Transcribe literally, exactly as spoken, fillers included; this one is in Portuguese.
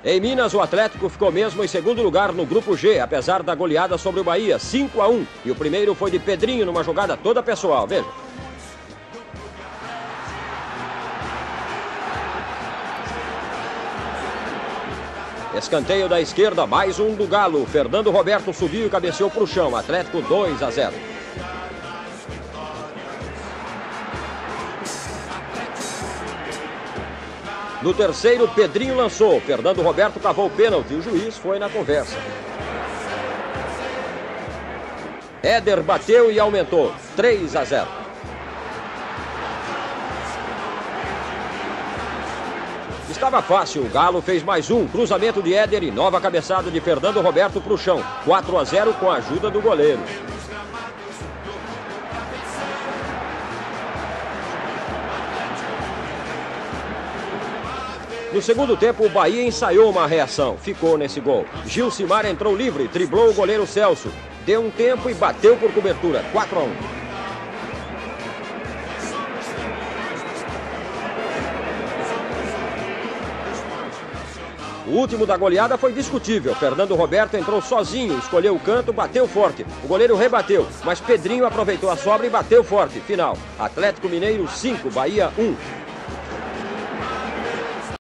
Em Minas, o Atlético ficou mesmo em segundo lugar no Grupo G, apesar da goleada sobre o Bahia, cinco a um. E o primeiro foi de Pedrinho numa jogada toda pessoal, veja. Escanteio da esquerda, mais um do Galo. Fernando Roberto subiu e cabeceou para o chão. Atlético dois a zero. No terceiro, Pedrinho lançou. Fernando Roberto cavou o pênalti. O juiz foi na conversa. Éder bateu e aumentou. três a zero. Estava fácil, o Galo fez mais um, cruzamento de Éder e nova cabeçada de Fernando Roberto para o chão. quatro a zero com a ajuda do goleiro. No segundo tempo, o Bahia ensaiou uma reação, ficou nesse gol. Gilcimar entrou livre, driblou o goleiro Celso. Deu um tempo e bateu por cobertura, quatro a um. O último da goleada foi discutível. Fernando Roberto entrou sozinho, escolheu o canto, bateu forte. O goleiro rebateu, mas Pedrinho aproveitou a sobra e bateu forte. Final, Atlético Mineiro cinco, Bahia um.